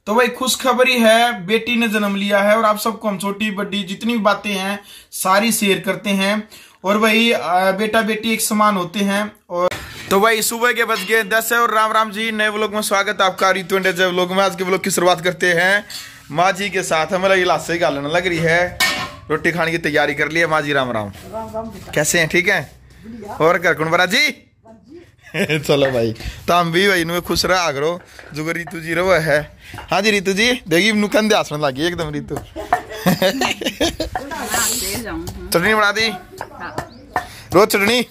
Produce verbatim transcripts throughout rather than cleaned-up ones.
तो भाई खुशखबरी है, बेटी ने जन्म लिया है और आप सबको हम छोटी बड़ी जितनी भी बातें हैं सारी शेयर करते हैं। और भाई बेटा बेटी एक समान होते हैं। और तो भाई सुबह के बज गए दस है और राम राम जी, नए व्लॉग में स्वागत है आपका। रितु व्लॉग में आज के व्लॉग की शुरुआत करते हैं माँ जी के साथ। हमें गिलास से गालने लग रही है, रोटी खाने की तैयारी कर ली है। माँ जी राम राम, कैसे हैं? ठीक है। और कर कौन बरा जी चलो भाई, तो हम भी भाई नु खुश रहा करो जो रितु जी रो है। हाँ जी रितु जी देखी नु कंधे आसने लगी एकदम रितु चटनी बना दी रोज चटनी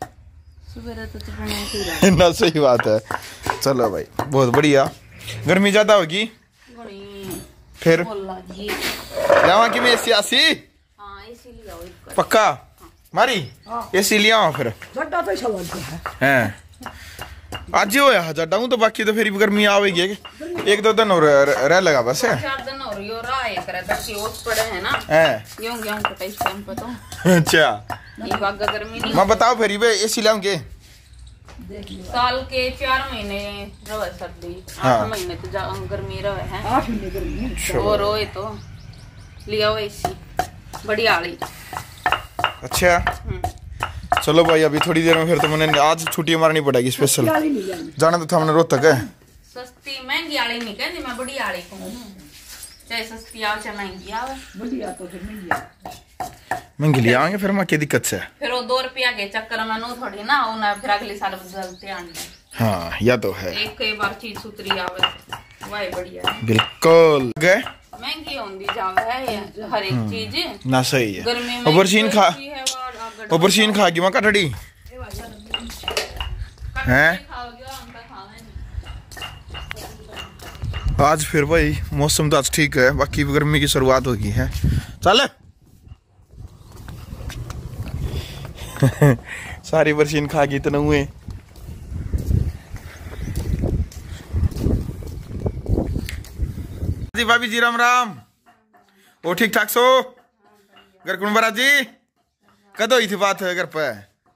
ना, सही बात है। चलो भाई बहुत बढ़िया। गर्मी ज्यादा होगी फिर जावा कि मैं सियासी पक्का मारी एसी लिया फिर हैं आज ही होया जड्डा हूं तो बाकी तो फिर गर्मी आवेगी। एक दो दिन और रह लगा बस है। चार दिन और यो रहा है करे दस ओस पड़े है ना हैं गेहूं गेहूं कटा इस टाइम पे तो अच्छा ये बाग गर्मी नहीं। मैं बताओ फिर ये एसी लाऊंगे साल के चार महीने रहे सर्दी, आठ महीने तो गर्मी रहे हैं। आठ महीने गर्मी और रोए तो लिया हुआ एसी बढ़िया वाली। अच्छा चलो भाई अभी थोड़ी देर में फिर तो मैंने आज छुट्टी मारनी पड़ेगी स्पेशल। जाना तो था हमने रोहतक है। सस्ती महंगी वाली नहीं कहती मैं, बढ़िया वाली कहूं। चाहे सस्ती आओ चाहे महंगी आओ, बढ़िया तो फिर महंगी महंगी ले आएंगे फिर। मां की दिक्कत से फिर वो दो रुपया के चक्कर में नो थोड़ी ना उन्हें फिर अगले साल बदलते आने। हाँ या तो है, एक कई बार चीज सुतरी आवे वही बढ़िया है। बिल्कुल गए महंगी होंदी जावे है हर एक चीज ना, सही है। और बरसीन खा और बरसीन खा गई मां कटड़ी हैं आज। फिर भाई मौसम तो आज ठीक है, बाकी गर्मी की शुरुआत होगी है। चल सारी बरसीन खा गई इतना हुए। जी भाभी जी राम राम। ओ ठीक ठाक सो घर कौन बरा जी? कद हुई थी बात है घर पे?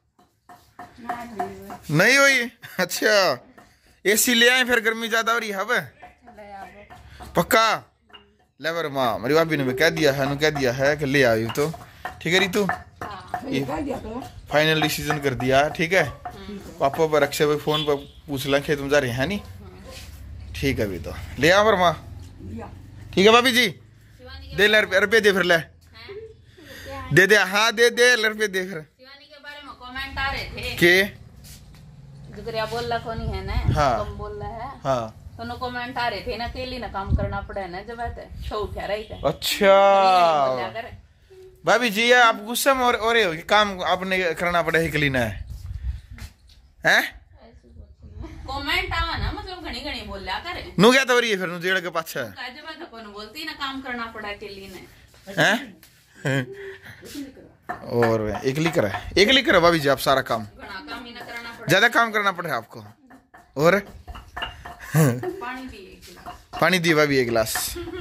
नहीं हुई? अच्छा एसी ले आए फिर, गर्मी ज्यादा हो रही है अब पक्का। लेबर माँ मेरी भाभी ने कह दिया है, कह दिया है कि ले आई तो ठीक है रितु, फाइनल डिसीजन कर दिया ठीक है। पापा पर अक्षय भाई फोन पर पूछ लें तुम जा रहे हैं नहीं? ठीक है अभी तो ले आ पर माँ। ठीक है भाभी जी दे ले रुपये दे फिर ले दे दे। हाँ दे दे रुपये दे फिर। शिवानी के बारे में कमेंट आ रहे थे के जुगरिया बोल रहा कौन है ना। हाँ तुम बोल रहा है हाँ तो नो कमेंट आ रहे थे ना, अकेली ना काम करना पड़े ना जब आते शो उठा रही थे। अच्छा भाभी जी आप गुस्से में और और काम आपने करना पड़े है क्लीन है हैं? कमेंट आवा ना मतलब घणी घणी बोल लिया करे नु क्या तो रही है फिर नु जेड़ के पाछे जब आते कौन बोलती ना काम करना पड़ा अकेली ने हैं। और एकली करे एकली करे भाभी जी आप सारा काम, काम ही ना करना पड़ा, ज्यादा काम करना पड़े आपको। और पानी दी पानी दी भाभी एक गिलास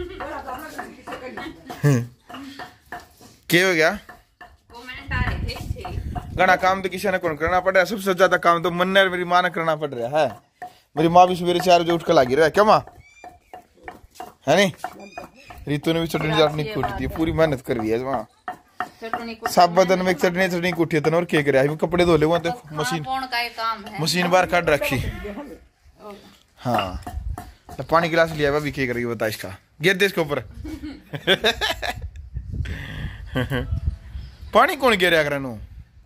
क्या हो गया? कमेंट आ रहे थे घना काम तो किसी ने कौन करना पड़ रहा है। सबसे ज्यादा काम तो मन ने मेरी माँ ने करना पड़ रहा है। मेरी माँ भी सवेरे चार बजे उठ कर लगी रहा है क्या माँ है नहीं? रितु ने भी चटनी चटनी कूटी थी, पूरी मेहनत कर रही है माँ। सब बदन में चटनी चटनी कूटी थी और क्या करे कपड़े धो ले वहां तो मशीन मशीन बाहर काट रखी। हाँ तो पानी गिलास लिया भाभी क्या करेगी बता इसका, गिर दे इसके ऊपर पानी कौन गिरा कर नु?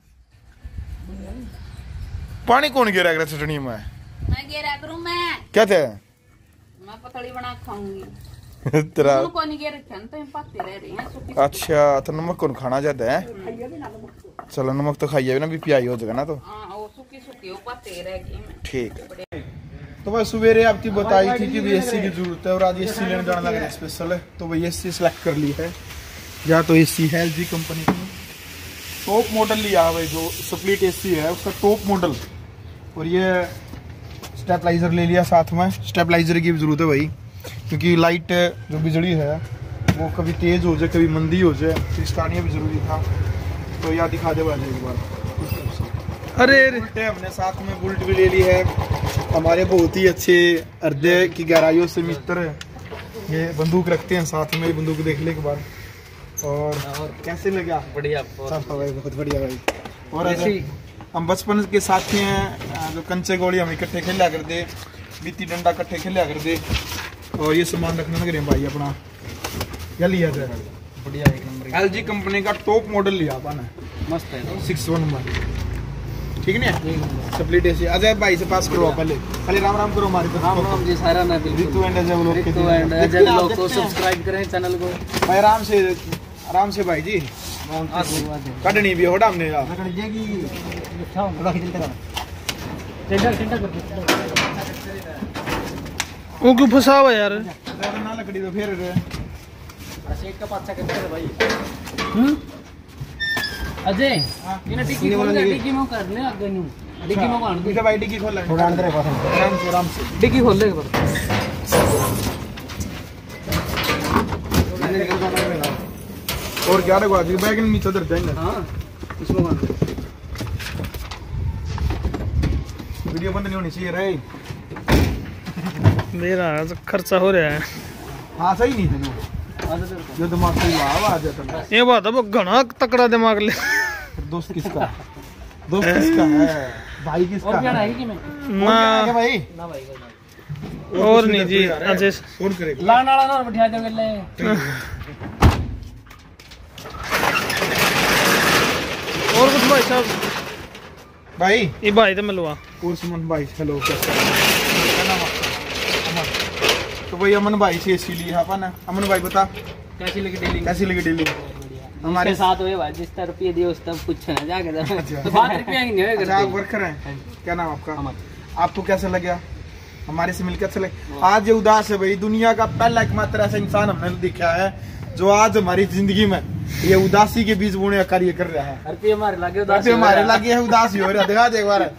पानी कौन गिरा कर चटनी में? मैं गिरा करूं मैं क्या थे? मैं पतली बना खाऊंगी तेरा कौन गिरा खन तो पाते रह रही हैं सुखी। अच्छा तो नमक कौन खाना चाहता है? चलो नमक तो खाइए ना भी पियाई हो जाएगा ना तो। हां वो सुखी सुखी वो पाते रह गई मैं। ठीक है तो भाई सवेरे आपकी बताई थी कि एसी की जरूरत है और आज एसी लेने जाना लग रहा है स्पेशल है तो भाई एसी सिलेक्ट कर ली है। या तो एसी है एलजी कंपनी की टॉप मॉडल लिया है भाई, जो स्प्लिट एसी है उसका टॉप मॉडल। और ये स्टेबलाइजर ले लिया साथ में, स्टेबलाइजर की भी जरूरत है भाई क्योंकि लाइट जो बिजली है वो कभी तेज हो जाए कभी मंदी हो जाए, तो इसका भी जरूरी था। तो यार दिखा दे भाई एक बार। अरे हमने साथ में बुलेट भी ले ली है, हमारे बहुत ही अच्छे हृदय की गहराइयों से मित्र ये बंदूक रखते हैं साथ में, बंदूक देख ले एक बार। और, और कैसे लगा? बढ़िया भाई, बहुत बढ़िया भाई। और ऐसे हम बचपन के साथी हैं, जो कंचे गोली हम इकट्ठे खेला करते, बीती डंडा इकट्ठे खेला करते। और ये सामान रखने लग रहे हैं भाई अपना, क्या लिया था? बढ़िया एक नंबर एल जी कंपनी का टॉप मॉडल लिया अपन है, मस्त है तो सिक्स वन वन, ठीक है ना? Split AC. अजय भाई से पास करो पहले, पहले राम राम करो हमारे। राम राम जी सारा ना बिल्कुल। रितु एंड अजय व्लॉग के अजय व्लॉग को सब्सक्राइब करें चैनल को भाई। आराम से आराम से भाई जी, कटनी भी होड़ा हमने यार वो क्यों फंसा हुआ यार? ना लकड़ी तो फिर का पाछा करते हैं भाई। हम्म अजय ये ना टिक्की खोल दे, टिक्की में कर ले आगे नु टिक्की में काट दे भाई। टिक्की खोल ले थोड़ा अंदर है पास, आराम से आराम से टिक्की खोल ले एक बार। और क्या रखवा जी बैग नीचे उतर जाएंगे। हां इसमें काट दे। वीडियो बंद नहीं होनी चाहिए रे, मेरा खर्चा हो रहा है। हाँ सही नहीं है जो दिमाग सही लावा आ जाता है। ये बात है वो घना तकड़ा दिमाग ले। दोस्त किसका? दोस्त किसका है भाई? किसका और क्या है कि मैं ना भाई ना भाई और नहीं जी। अजय फोन करेगा ला नाला ना बिठा दे ले और कुछ भाई साहब। भाई ये भाई तो मिलवा और सुमन भाई हेलो, क्या नाम आपका? अमन। तो भाई अमन भाई से एसी लिया अपन। अमन भाई बता कैसी लगी डीलिंग? कैसी लगी डीलिंग? हमारे साथ हुए भाई, जिस तरह रुपये दिए उस तब कुछ ना जाके तो बात रुपया ही नहीं होगा। आप वर्कर हैं, क्या नाम आपका? अमन। आपको कैसा लगा हमारे से मिलकर? अच्छा लगा। आज ये उदास है भाई, दुनिया का पहला एकमात्र ऐसा इंसान हमने देखा है जो आज हमारी जिंदगी में ये उदासी के बीज बोने का कार्य कर रहा है। रुपये हमारे लगे उदासी, हमारे लगे है उदासी हो रहा है। दिखा दे एक बार।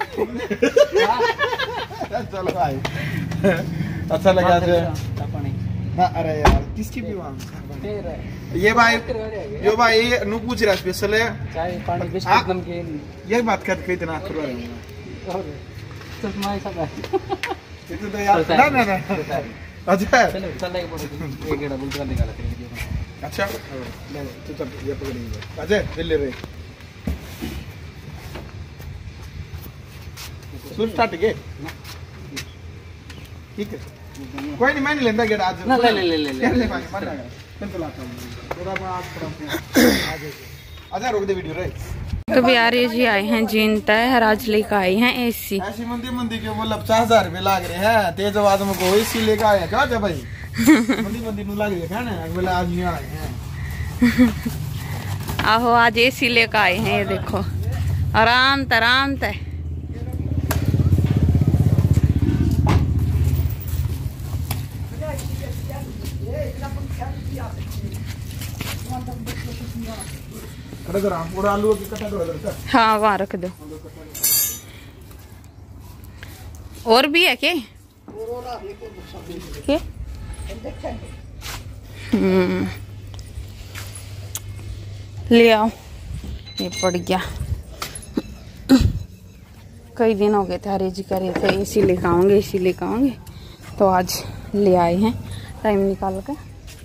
चलो भाई अच्छा लगा ना। अरे यार किसकी भी ये भाई, यो भाई नु पूछ रहा स्पेशल है चाय पानी बिस्कुट नमकीन। ये बात कर के इतना कर रहा है तो मैं सब है ये तो यार ना ना ना। अच्छा चलो चल एक फोटो एक गेड़ा बुलता निकाला वीडियो। अच्छा ले तो चल ये पकड़ेंगे। अच्छा ले ले रे सुन स्टार्ट के ठीक है कोई नहीं, मैं नहीं लेता गेड़ा आज ना। ले ले ले ले ले भाई मन लगा चल तो लाता हूं थोड़ा मैं आज थोड़ा आ जाए। अच्छा रोक दे वीडियो रे। तो बिहार जी आए हैं जीनता है, आज लेकर आए हैं एसी। ऐसी मंदी मंदी के बोल पचास हजार रुपए लाग रहे हैं तेज आवाज में को एसी लेकर आए क्या जा भाई? मंदी मंदी नु लाग रही है ना बोले आज नहीं आए हैं। आहो आज एसी लेकर आए हैं, ये देखो आराम तराम त आलू की कटा करो। हाँ वहाँ रख दो। और भी है के? के? हम्म ले आओ, ये पड़ गया। कई दिन हो गए थे हरे जी करे थे एसी लेकर आऊंगे एसी लेकर आऊंगे, तो आज ले आए हैं टाइम निकाल कर।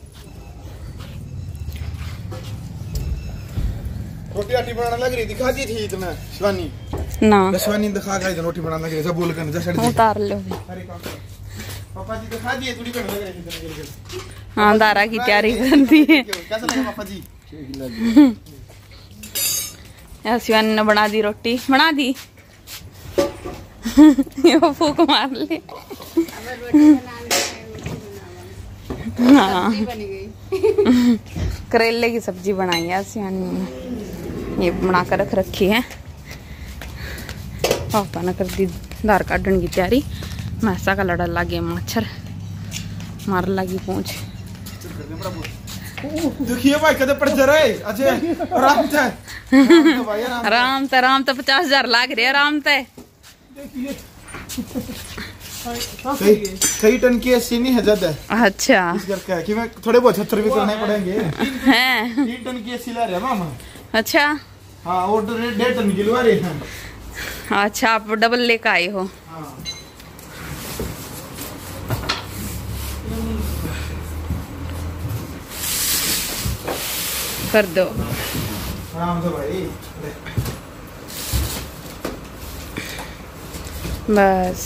रोटी आटी बनाना लग रही दिखा दी थी तुम्हें शिवानी ना? शिवानी दिखा के रोटी बनाना लग रही सब बोल कर जैसे उतार लो। अरे पापा जी दिखा दिए थोड़ी करने लग रही थी। हाँ दारा की तैयारी कर दी है। कैसा लगा पापा जी? शिवानी ने बना दी रोटी, बना दी। ये फूक मार ले। हाँ करेले की सब्जी बनाई है शिवानी ने, ये बना कर रख रखी है। पापा ने कर दी दार काटने की तैयारी। मैसा का लड़ा लगे मच्छर मार लगी पूंछ। देखिए भाई कदे पड़ जा रहे। अच्छा आराम से आराम से आराम से पचास हजार लाग रहे आराम से। कई कई टन की एसी नहीं है ज्यादा। अच्छा इस घर का है कि मैं थोड़े बहुत छत्तर भी करने पड़ेंगे। हैं तीन टन की एसी ला रहे हैं मामा। अच्छा हाँ और डेढ़ टन की लगा रहे हैं। अच्छा आप डबल लेकर आए हो। हाँ। कर दो आराम से भाई। बस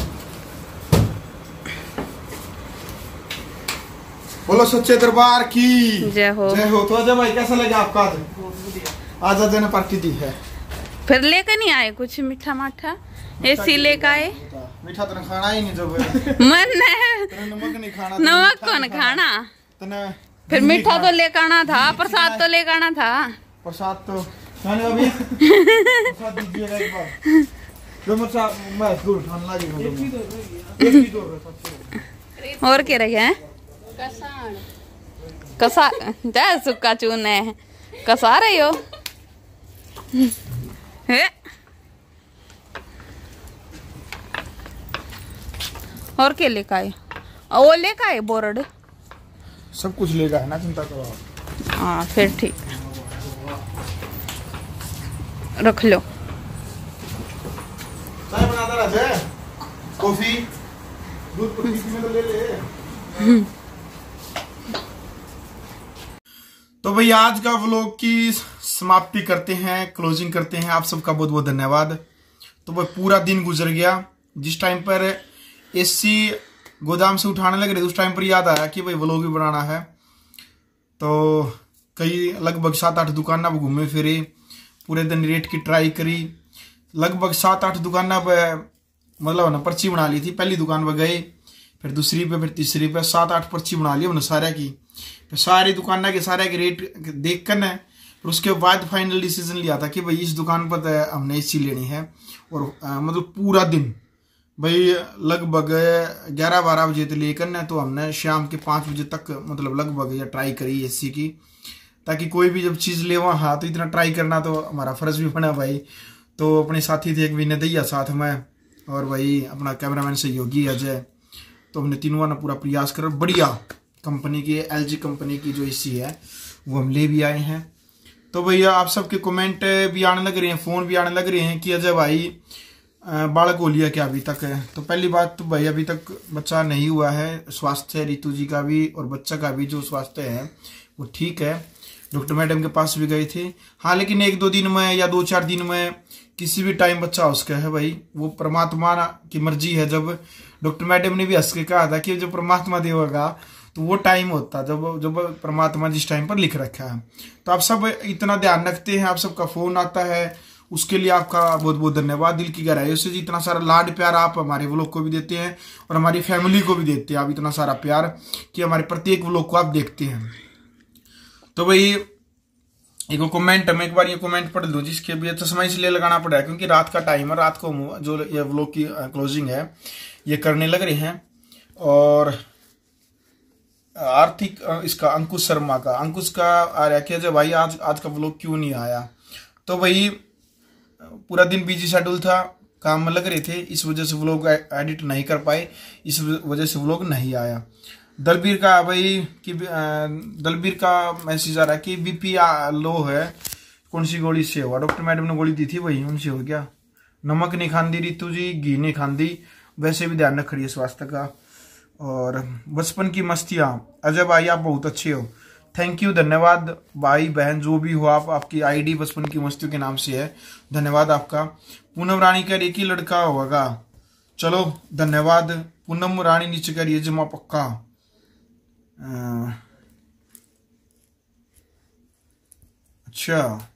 बोलो सच्चे दरबार की जय हो। जय हो। तो अजय भाई कैसा लगा आपका आज? आज अजय ने पार्टी दी है। फिर लेकर नहीं आए कुछ मीठा माठा? ऐसी लेकर आए? मीठा तो खाना ही नहीं जब मन नमक नहीं खाना। नमक कौन खाना? फिर मीठा तो लेकर आना था, प्रसाद तो लेकर आना था। प्रसाद तो अभी प्रसाद दीजिएगा एक बार। जो मुझसे मैं दूर खाना लगेगा। और क्या रखे हैं? कसार कसार जा सुक्का चून है। कसा रही हो? है? और क्या लेकर आए? वो लेकर आए बोर्ड? सब कुछ लेगा है ना, चिंता करो। हाँ फिर ठीक, रख लो। चाय बनाता रहा है, कॉफी दूध पड़ी में तो ले ले। तो भाई आज का व्लॉग की समाप्ति करते हैं, क्लोजिंग करते हैं। आप सबका बहुत बहुत धन्यवाद। तो भाई पूरा दिन गुजर गया। जिस टाइम पर एसी गोदाम से उठाने लग रहे उस टाइम पर याद आया कि भाई व्लॉग भी बनाना है। तो कई लगभग सात आठ दुकान पर घूमे फिरे, पूरे दिन रेट की ट्राई करी। लगभग सात आठ दुकान पर मतलब ना पर्ची बना ली थी। पहली दुकान पर गए, फिर दूसरी पे, फिर तीसरी पे, सात आठ पर्ची बना ली हमने सारे की। फिर सारी दुकान के सारे के रेट देख कर न फिर उसके बाद फाइनल डिसीजन लिया था कि भाई इस दुकान पर हमने एसी लेनी है। और आ, मतलब पूरा दिन भाई लगभग ग्यारह बारह बजे से लेकर न तो हमने शाम के पाँच बजे तक मतलब लगभग या ट्राई करी एसी की, ताकि कोई भी जब चीज़ ले वहाँ हाँ तो इतना ट्राई करना तो हमारा फ़र्ज़ भी बना भाई। तो अपने साथी थे एक विनय दैया साथ में, और भाई अपना कैमरामैन सहयोगी अजय। तो हमने तीनों ने पूरा प्रयास कर बढ़िया कंपनी की एलजी कंपनी की जो एसी है वो हम ले भी आए हैं। तो भैया आप सबके कमेंट भी आने लग रहे हैं, फ़ोन भी आने लग रहे हैं कि अजय भाई बालक हो लिया क्या अभी तक है। तो पहली बात तो भाई अभी तक बच्चा नहीं हुआ है। स्वास्थ्य रितु जी का भी और बच्चा का भी जो स्वास्थ्य है वो ठीक है। डॉक्टर मैडम के पास भी गए थे। हाँ लेकिन एक दो दिन में या दो चार दिन में किसी भी टाइम बच्चा उसका है भाई, वो परमात्मा की मर्जी है। जब डॉक्टर मैडम ने भी हंस के कहा था कि जब परमात्मा देगा तो वो टाइम होता जब जब परमात्मा जिस टाइम पर लिख रखा है। तो आप सब इतना ध्यान रखते हैं, आप सबका फोन आता है, उसके लिए आपका बहुत बहुत धन्यवाद दिल की गहराइयों से। इतना सारा लाड प्यार आप हमारे व्लॉग को भी देते हैं और हमारी फैमिली को भी देते हैं आप इतना सारा प्यार कि हमारे प्रत्येक व्लॉग को आप देखते हैं। तो भाई एक कमेंट मैं एक बार ये कमेंट पढ़ लूँ, जिसके भी चश्मा इसलिए लगाना पड़ा है क्योंकि रात का टाइम है, रात को जो ये व्लॉग की क्लोजिंग है ये करने लग रहे हैं। और आर्थिक इसका अंकुश शर्मा का अंकुश का आ रहा कि अजय भाई आज आज का व्लॉग क्यों नहीं आया। तो भाई पूरा दिन बिजी शेड्यूल था, काम में लग रहे थे, इस वजह से व्लॉग एडिट नहीं कर पाए, इस वजह से व्लॉग नहीं आया। दलबीर का भाई कि दलबीर का मैसेज आ रहा है कि बीपी लो है, कौन सी गोली से हुआ? डॉक्टर मैडम ने गोली दी थी भाई, उनसे हो गया। नमक नहीं खांदी रितु जी, घी नहीं खांदी, वैसे भी ध्यान रख रही है स्वास्थ्य का। और बचपन की मस्तियाँ अजय भाई आप बहुत अच्छे हो, थैंक यू, धन्यवाद भाई बहन जो भी हो आप। आपकी आईडी बचपन की मस्तियों के नाम से है, धन्यवाद आपका। पूनम रानी का एक ही लड़का होगा, चलो धन्यवाद। पूनम रानी नीचे करिए जमा पक्का। आ, अच्छा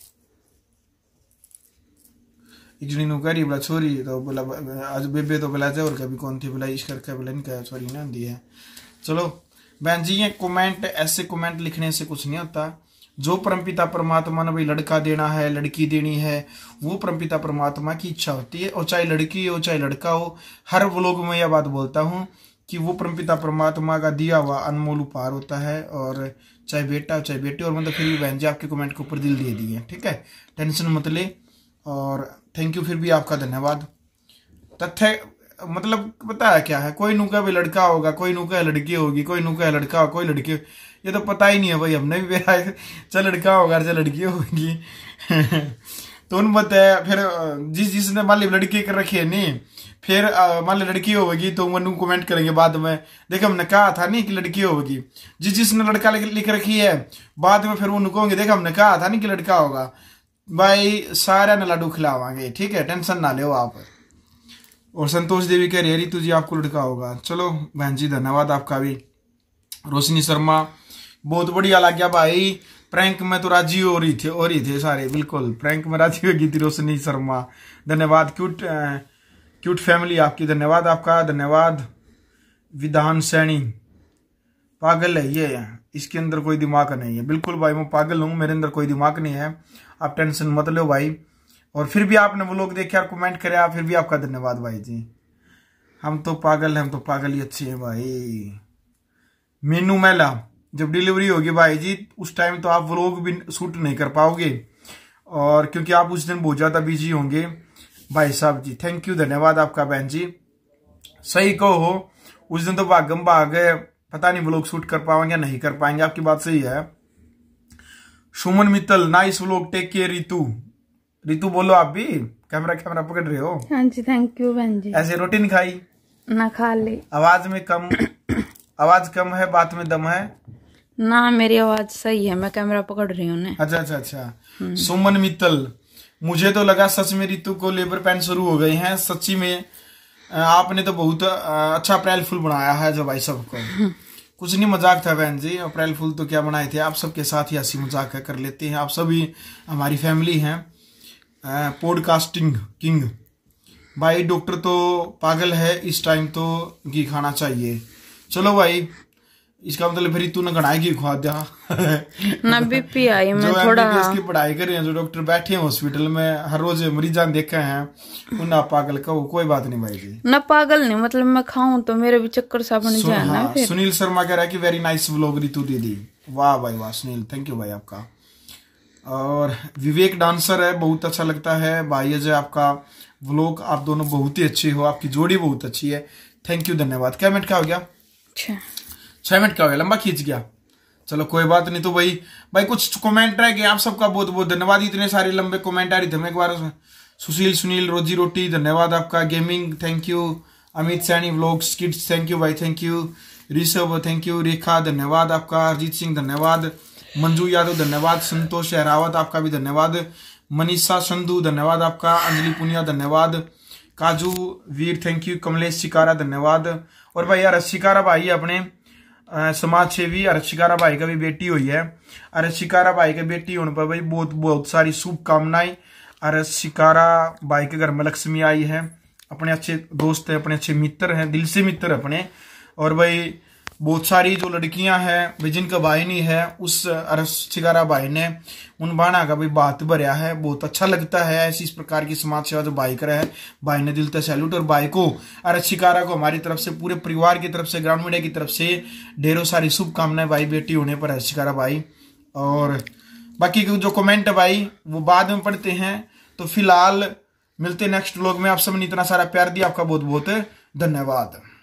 एक जनी नु करी बोला छोरी तो बोला आज बेबे तो बोला और कभी कौन थी बोला इस करके बोला इनका सॉरी ना दी है। चलो बहन जी ये कमेंट ऐसे कमेंट लिखने से कुछ नहीं होता। जो परमपिता परमात्मा ने भाई लड़का देना है लड़की देनी है वो परमपिता परमात्मा की इच्छा होती है, और चाहे लड़की हो चाहे लड़का हो। हर व्लॉग में यह बात बोलता हूँ कि वो परमपिता परमात्मा का दिया हुआ अनमोल उपहार होता है, और चाहे बेटा चाहे बेटी। और मतलब फिर भी बहन जी आपके कमेंट के ऊपर दिल दे दिए, ठीक है, टेंशन मत ले। और थैंक यू फिर भी आपका धन्यवाद। तथ्य मतलब पता है क्या है, कोई नुका भी लड़का होगा, कोई नुका लड़की होगी, कोई नुका लड़का हो, कोई लड़की, ये तो पता ही नहीं है भाई। हमने भी मेरा चल लड़का होगा चाहे लड़की होगी तो उन बताया फिर जिस जिसने मान ली लड़की कर रखी है नहीं, फिर मान ली लड़की होगी तो मनु कमेंट करेंगे बाद में, देखो हमने कहा था नहीं कि लड़की होगी। जिस जिसने लड़का लिख रखी है बाद में फिर वो कहोगे देखो हमने कहा था नहीं कि लड़का होगा। भाई सारा न लाडू खिलावांगे, ठीक है, टेंशन ना लो आप। और संतोष देवी कह रही है रितु जी आपको लड़का होगा। चलो बहन जी धन्यवाद आपका भी। रोशनी शर्मा बहुत बढ़िया लग गया भाई, प्रैंक में तो राजी हो रही थे हो रही थे सारे, बिल्कुल प्रैंक में राजी हो गई थी रोशनी शर्मा, धन्यवाद। क्यूट क्यूट फैमिली आपकी धन्यवाद आपका, धन्यवाद। विधान सैनी पागल है ये, इसके अंदर कोई दिमाग नहीं है। बिल्कुल भाई मैं पागल हूँ, मेरे अंदर कोई दिमाग नहीं है, आप टेंशन मत लो भाई। और फिर भी आपने वो लोग देखे और कमेंट करे, आप फिर भी आपका धन्यवाद भाई जी। हम तो पागल हैं, हम तो पागल ही अच्छे हैं भाई। मीनू मेला जब डिलीवरी होगी भाई जी उस टाइम तो आप व्लॉग भी शूट नहीं कर पाओगे, और क्योंकि आप उस दिन बहुत ज्यादा बिजी होंगे भाई साहब जी। थैंक यू धन्यवाद आपका बहन जी। सही कहो उस दिन तो भागम भाग गए, पता नहीं व्लॉग शूट कर पाएंगे या नहीं कर पाएंगे, आपकी बात सही है। Suman Mittal nice vlog, take care. Ritu Ritu बोलो आप भी, कैमरा कैमरा पकड़ रहे हो। हाँ जी थैंक यू बहन जी। ऐसे रोटी नहीं खाई ना खा ले, आवाज में कम आवाज कम है, बात में दम है ना। मेरी आवाज सही है, मैं कैमरा पकड़ रही हूँ। अच्छा अच्छा अच्छा। सुमन मित्तल मुझे तो लगा सच में रितु को लेबर पेन शुरू हो गए हैं, सच्ची में आपने तो बहुत अच्छा अप्रैल फूल बनाया है जो भाई सबको। कुछ नहीं मजाक था बहन जी, अप्रैल फूल तो क्या बनाए थे, आप सबके साथ ही हंसी मजाक कर लेते हैं, आप सभी हमारी फैमिली हैं। पॉडकास्टिंग किंग भाई डॉक्टर तो पागल है, इस टाइम तो घी खाना चाहिए। चलो भाई इसका मतलब फिर तू ना घनाई घी खुआ दिया ना बीपी आई मैं जो थोड़ा की पढ़ाई कर रहे हैं, जो डॉक्टर बैठे हैं हॉस्पिटल में हर रोज मरीजा देखे हैं उन पागल का कोई बात नहीं भाई जी। ना पागल नहीं, मतलब मैं खाऊं तो मेरे भी चक्कर सा बन जाए ना। हाँ, सुनील शर्मा कह रहा है कि वेरी नाइस व्लॉग रितु दीदी। वाह भाई वाह सुनील, थैंक यू भाई आपका। और विवेक डांसर है, बहुत अच्छा लगता है भाई अजय आपका व्लॉग, आप दोनों बहुत ही अच्छे हो, आपकी जोड़ी बहुत अच्छी है, थैंक यू धन्यवाद। क्या मिनट का हो गया? छह मिनट का हो गया, लंबा खींच गया, चलो कोई बात नहीं। तो भाई भाई कुछ कमेंट रह गए, आप सबका बहुत बहुत धन्यवाद, इतने सारे लंबे कमेंट आ रहे थे। मैं एक बार सुशील सुनील रोजी रोटी धन्यवाद आपका। Gaming thank you. Amit Saini vlogs kids thank you भाई, thank you. Rishabh thank you. Rekha धन्यवाद आपका। अरिजीत सिंह धन्यवाद। मंजू यादव धन्यवाद। संतोष शहरावत आपका भी धन्यवाद। मनीषा संधू धन्यवाद आपका। अंजलि पुनिया धन्यवाद। Kaju Veer thank you. कमलेश शिकारा धन्यवाद। और भाई यार शिकारा भाई अपने समाज सेवी अरज शिकारा भाई का भी बेटी हुई है। अरज शिकारा भाई के बेटी होने पर भाई बहुत बहुत सारी शुभकामनाएं। अरज शिकारा भाई के घर में लक्ष्मी आई है, अपने अच्छे दोस्त है, अपने अच्छे मित्र हैं, दिल से मित्र अपने। और भाई बहुत सारी जो लड़कियां हैं भाई जिनका भाई नहीं है, उस अरज शिकारा भाई ने उन बाणा का भी बात भरया है। बहुत अच्छा लगता है ऐसी इस प्रकार की समाज सेवा जो भाई कर है, भाई ने दिल से सैल्यूट। और भाई को अरज शिकारा को हमारी तरफ से, पूरे परिवार की तरफ से, ग्राउंड मीडिया की तरफ से ढेरों सारी शुभकामनाएं भाई बेटी होने पर अरज शिकारा भाई। और बाकी जो कमेंट है भाई वो बाद में पढ़ते हैं। तो फिलहाल मिलते नेक्स्ट व्लॉग में। आप सबने इतना सारा प्यार दिया, आपका बहुत बहुत धन्यवाद।